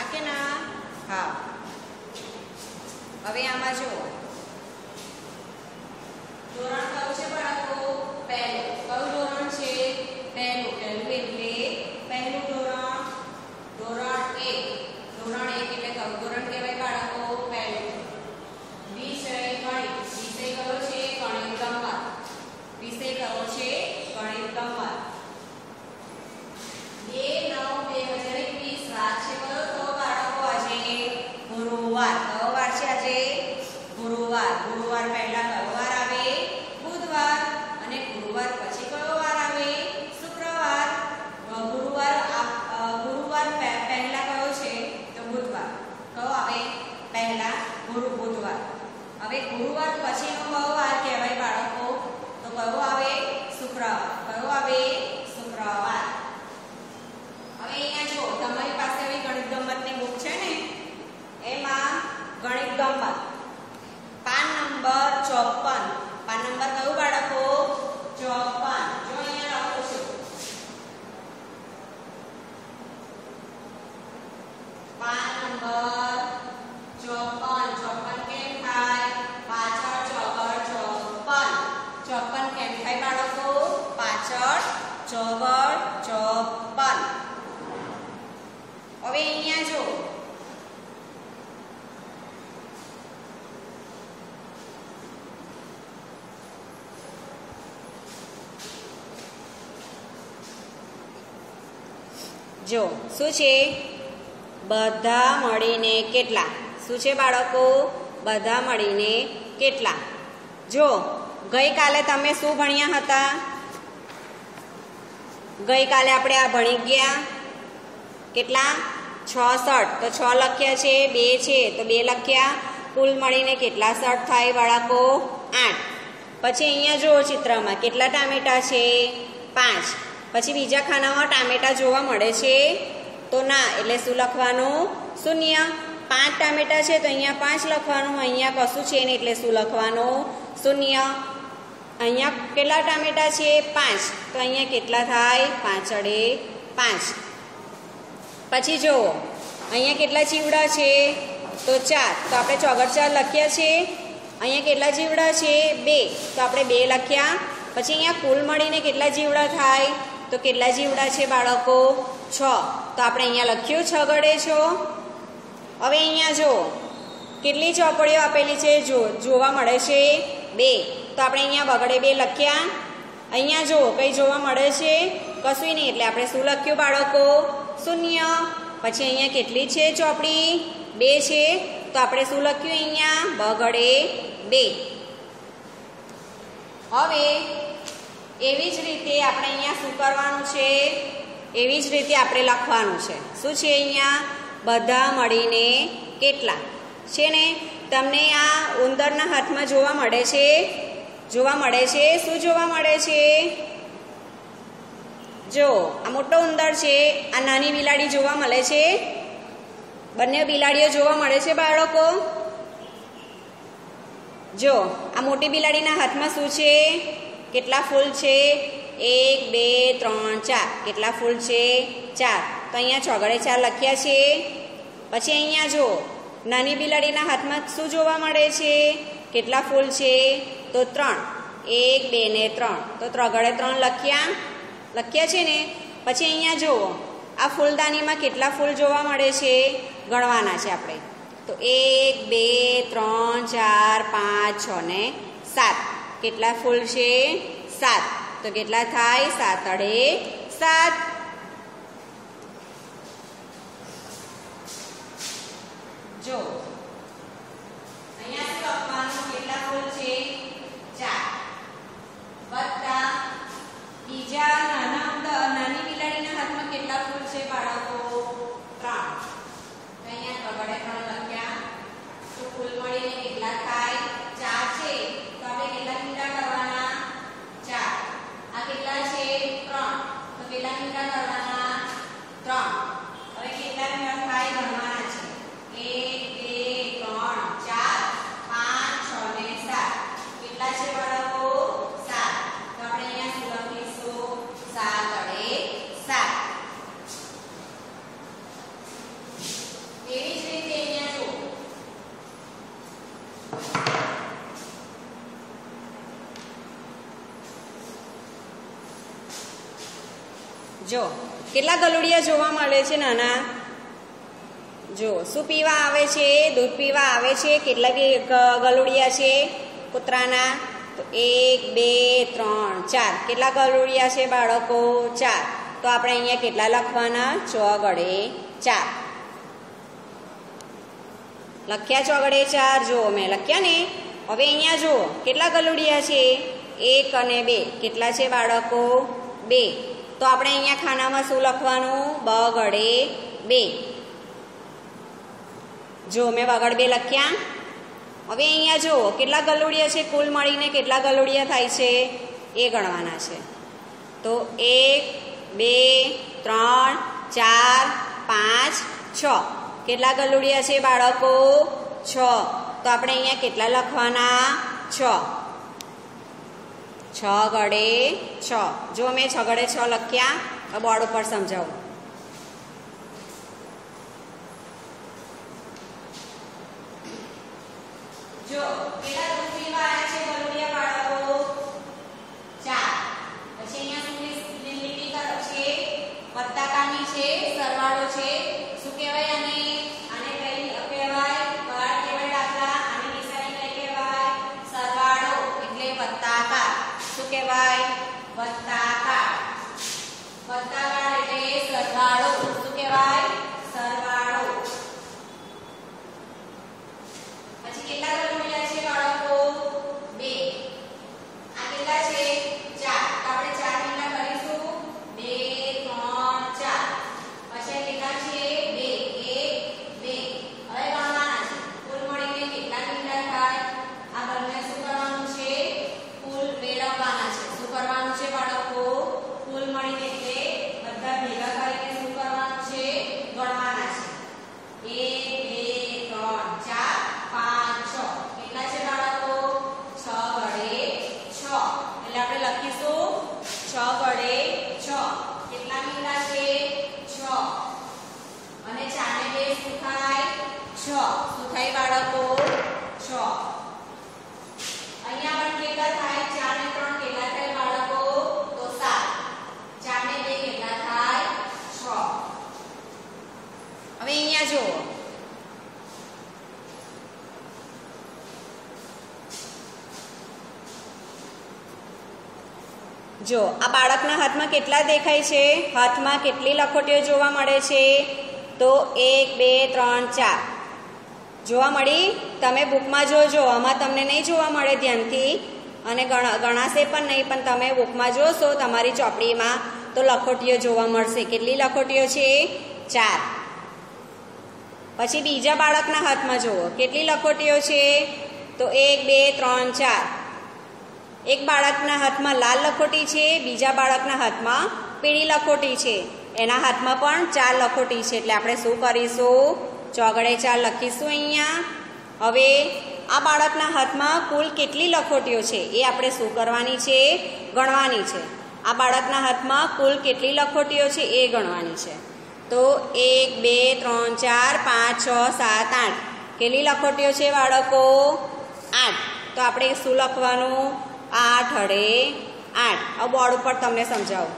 કે ના? હા. હવે આમાં જુઓ, ધોરણ કયું છે બાળકો? પહેલું. કયું ધોરણ છે? પહેલું. પહેલું એટલે પહેલું ધોરણ. ધોરણ 1. ધોરણ 1 એટલે કયું ધોરણ કહેવાય બાળકો? પહેલું. વિષય ગણિત. વિષય કયો છે? ગણિત ગમ્મત. વિષય કયો છે? ગણિત ગમ્મત. 2/9/2021 વાર છે કયો તો બાળકો? આજે ગુરુવાર. કયો વાર છે આજે? ગુરુવાર. ગુરુવાર પહેલા કયો વાર આવે? બુધવાર. અને ગુરુવાર પછી કયો વાર આવે? શુક્રવાર. ગુરુવાર પહેલા કયો છે? તો બુધવાર. કયો આવે પહેલા? બુધવાર. હવે ગુરુવાર પછીનો કયો વાર કહેવાય બાળકો? તો કયો આવે? શુક્રવાર. કયો આવે? શુક્રવાર. હવે અહીંયા જો તમારી પાસે આવી ગણિત ગમ્મતની બુક છે ને, એમાં ગણિત ગમ્મત પાન નંબર 54. પાન નંબર કયું બાળકો? 54. જો અહીંયા લખો છો પાન નંબર 54. 54 કેમ થાય? પાછળ ચોગડ 54. 54 કેમ થાય બાળકો? પાછળ ચોગડ 54. હવે અહીંયા જો શું છે? બધા મળીને કેટલા? શું છે બાળકો? બધા મળીને કેટલા? જો ગઈકાલે તમે શું ભણ્યા હતા? ગઈકાલે આપણે આ ભણી ગયા કેટલા? 66. તો 6 લખ્યા છે, 2 છે તો 2 લખ્યા. કુલ મળીને કેટલા શર્ટ થાય બાળકો? 8. પછી અહીંયા જુઓ ચિત્રમાં કેટલા ટામેટા છે? 5. પછી બીજા ખાનામાં ટામેટા જોવા મળે છે તો ના, એટલે શું લખવાનું? 0. 5 ટામેટા છે તો અહીંયા 5 લખવાનું. અહીંયા કશું છે ને એટલે શું લખવાનું? 0. અહીંયા કેટલા ટામેટા છે? 5. તો અહીંયા કેટલા થાય? 5 5. પછી જુઓ અહીંયા કેટલા જીવડા છે? તો 4. તો આપણે ચોગડ 4 લખ્યા છે. અહીંયા કેટલા જીવડા છે? 2. તો આપણે 2 લખ્યા. પછી અહીંયા કુલ મળીને કેટલા જીવડા થાય? તો કેટલા જીવડા છે બાળકો? 6. તો આપણે અહીંયા લખ્યું 6 ગડે 6. હવે અહીંયા જુઓ કેટલી ચોપડીઓ આપેલી છે? જોવા મળે છે 2. તો આપણે અહીંયા બગડે 2 લખ્યા. અહીંયા જુઓ કઈ જોવા મળે છે? કશું નહીં, એટલે આપણે શું લખ્યું બાળકો? 0. પછી અહીંયા કેટલી છે ચોપડી? 2 છે તો આપણે શું લખ્યું અહીંયા? બગડે 2. હવે એવી જ રીતે આપણે અહીંયા શું કરવાનું છે? એવી જ રીતે આપણે લખવાનું છે. શું છે અહીંયા? બધા મળીને કેટલા છે ને? તમને આ ઉંદરના હાથમાં જોવા મળે છે? શું જોવા મળે છે? જો આ મોટો ઉંદર છે, આ નાની બિલાડી જોવા મળે છે. બંને બિલાડીઓ જોવા મળે છે બાળકો? જો આ મોટી બિલાડીના હાથમાં શું છે? કેટલા ફૂલ છે? 1 2 3 4. કેટલા ફૂલ છે? 4. તો અહીંયા ચોગડે 4 લખ્યા છે. પછી અહીંયા જો નાની બિલાડીના હાથમાં શું જોવા મળે છે? કેટલા ફૂલ છે? તો 3. 1 2 ને 3. તો ત્રગડે 3 લખ્યા છે ને. પછી અહીંયા જુઓ આ ફૂલદાનીમાં કેટલા ફૂલ જોવા મળે છે? ગણવાના છે આપણે. તો 1 2 3 4 5 6 ને 7. કેટલા ફૂલ છે? 7. તો કેટલા થાય? 7 અડે 7. જો અહીંયા શું લખવાનું? કેટલા ફૂલ છે? 4 વત્તા બીજા નાની બિલાડીના હાથમાં કેટલા ફૂલ છે બાળકો? 3. અહીંયા બગડે 3 લખ્યા. તો કુલ મળીને કેટલા થાય? 4 છે તો આપણે કેટલા મીંડા કરવાના? 4. આ કેટલા છે? 3. તો કેટલા મીંડા કરવાના? 3. હવે કેટલા મીંડા થાય ગણવાના છે? 1 જો કેટલા ગલુડિયા જોવા મળે છે નાના? જો શું પીવા આવે છે? દૂધ પીવા આવે છે. કેટલા ગલુડિયા છે કૂતરાના? તો 1 2 3 4. કેટલા ગલુડિયા છે બાળકો? 4. તો આપણે અહીંયા કેટલા લખવાના? ચોગડે 4 લખ્યા. ચોગડે 4 જો મેં લખ્યા ને. હવે અહીંયા જુઓ કેટલા ગલુડિયા છે? 1 અને 2. કેટલા છે બાળકો? 2. તો આપણે અહીંયા ખાનામાં શું લખવાનું? બગડે 2. જો મેં બગડ 2 લખ્યા. હવે અહીંયા જુઓ કેટલા ગલુડિયા છે? કુલ મળીને કેટલા ગલુડિયા થાય છે એ ગણવાના છે. તો 1 2 3 4 5 6. કેટલા ગલુડિયા છે બાળકો? 6. તો આપણે અહીંયા કેટલા લખવાના? 6. 6 ગડે 6. જો મેં 6 ગડે 6 લખ્યા. બોર્ડ ઉપર સમજાવું. જો કેટલા દૂધ પીવા આવ્યા છે ગલુડિયા બાળકો? 4. પછી અહીંયા લીટી તરફ છે, પત્તાકાની છે, સરવાળો છે. શું કહેવાય આને? આને કઈ કહેવાય? ગાઢ કહેવાય દાખલા. આની નિશાની કઈ કહેવાય? સરવાળો એટલે પત્તાકાર. શું કહેવાય? પત્તાકાર. પત્તાકાર એટલે સરવાળો. શું કહેવાય? સરવાળો. પછી કેટલા ગલુડિયા છે બાળકો? 2. આ કેટલા છે? 4. તો આપણે 4 કેટલા કરીશું? 2 3 4. પછી કેટલા છે? 2 1 2. હવે ગણવાના છે. કુલ મળીને કેટલા કેટલા થાય? આ બંને શું કરવાનું છે? કુલ મેળવવાના છે. શું કરવાનું છે બાળકો? કુલ મળીને એટલે બધા ભેગા કરીને શું કરવાનું છે? ગણવાના છે. 1 2 3 4 5 6. કેટલા છે બાળકો? 6 ગડે 6. એટલે આપણે લખીશું 6 ગડે 6. કેટલા મીંડા છે? 6. અને 4 ને 2 શું થાય? 6. શું થાય બાળકો? 6. અહીંયા પણ કેટલા થાય? 4 ને 3 કેટલા થાય બાળકો? તો 7. 4 ને 2 કેટલા થાય? 6. હવે અહીંયા જુઓ. જો આ બાળકના હાથમાં કેટલા દેખાય છે? હાથમાં કેટલી લખોટીઓ જોવા મળે છે? તો 1 2 3 4 જોવા મળી. તમે બુકમાં જોજો, આમાં તમને નહીં જોવા મળે ધ્યાનથી અને ગણાશે પણ નહીં, પણ તમે બુકમાં જોશો તમારી ચોપડીમાં તો લખોટીઓ જોવા મળશે. કેટલી લખોટીઓ છે? 4. પછી બીજા બાળકના હાથમાં જુઓ કેટલી લખોટીઓ છે? તો 1 2 3 4. એક બાળકના હાથમાં લાલ લખોટી છે, બીજા બાળકના હાથમાં પીળી લખોટી છે. એના હાથમાં પણ 4 લખોટી છે. એટલે આપણે શું કરીશું? ચોગડે 4 લખીશું અહીંયા. હવે આ બાળકના હાથમાં કુલ કેટલી લખોટીઓ છે એ આપણે શું કરવાની છે? ગણવાની છે. આ બાળકના હાથમાં કુલ કેટલી લખોટીઓ છે એ ગણવાની છે. તો 1 2 3 4 5 6 7 8. કેટલી લખોટીઓ છે બાળકો? 8. તો આપણે શું લખવાનું? 8 અડે 8. આ બોર્ડ ઉપર તમને સમજાવું.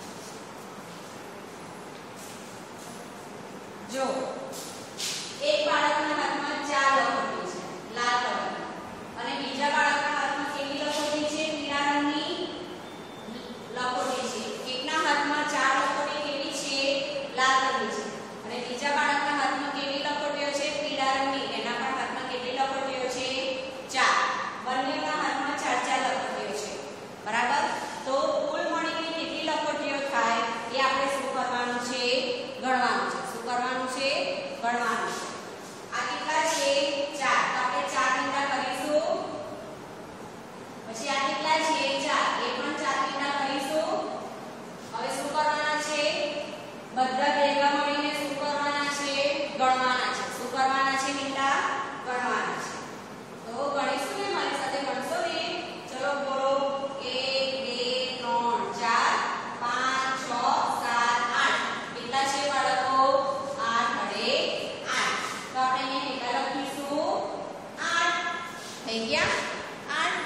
જો એક બાળકના હાથમાં 4 લખોટી છે લાલ કલરની અને બીજા બાળકના હાથમાં કેવી લખોટી છે? પીળા રંગની લખોટી છે. એકના હાથમાં 4 લખોટી કેવી છે? લાલ રંગની છે. અને બીજા બાળકના હાથમાં કેવી લખોટીઓ છે? પીળા રંગની. એના પણ હાથમાં કેટલી લખોટીઓ છે? 4. બંનેના હાથમાં 4 લખોટીઓ છે. બરાબર. તો કુલ મળીને કેટલી લખોટીઓ થાય એ આપણે શું કરવાનું છે? ગણવાનું છે. શું કરવાનું છે? થઈ ગયા 8.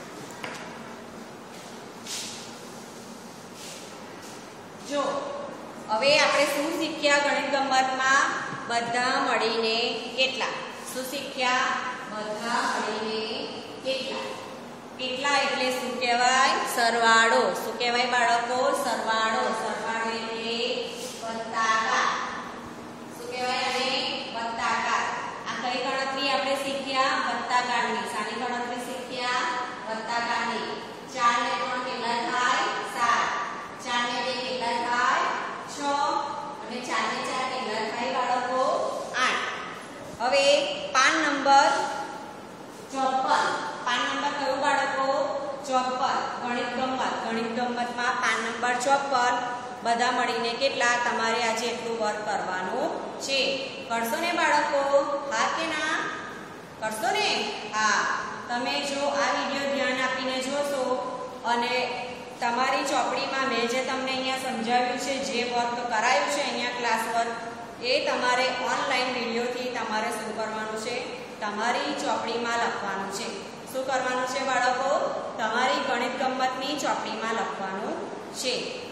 જો હવે આપણે શું શીખ્યા ગણિત ગમ્મતમાં? બધા મળીને કેટલા? શું શીખ્યા? બધા મળીને કેટલા? કેટલા એટલે શું કહેવાય? સરવાળો. શું કહેવાય બાળકો? સરવાળો. સરવાળો એટલે વત્તાકાર. શું કહેવાય આને? વત્તાકાર. આ કઈ ગણતરી આપણે શીખ્યા? વત્તાકારની. શાની ગણતરી શીખ્યા? વત્તાકારની. 4 ને 3 કેટલા થાય? 7. 4 ને 2 કેટલા થાય? 6. અને 4 ને 4 કેટલા થાય બાળકો? 8. હવે પાન નંબર 54. પાન નંબર કયું બાળકો? 54. ગણિત ગમ્મત. ગણિત ગમ્મતમાં પાન નંબર 54. બધા મળીને કેટલા? તમારે આજે એટલું વર્ક કરવાનું છે. કરશો ને બાળકો? હા કે ના? કરશો ને? હા. તમે જો આ વિડીયો ધ્યાન આપીને જોશો અને તમારી ચોપડીમાં મેં જે તમને અહીંયા સમજાવ્યું છે, જે વર્ક કરાયું છે અહીંયા ક્લાસ વર્ક, એ તમારે ઓનલાઈન વિડીયોથી તમારે શું કરવાનું છે? તમારી ચોપડીમાં લખવાનું છે. શું કરવાનું છે બાળકો? તમારી ગણિત ગમ્મતની ચોપડીમાં લખવાનું છે.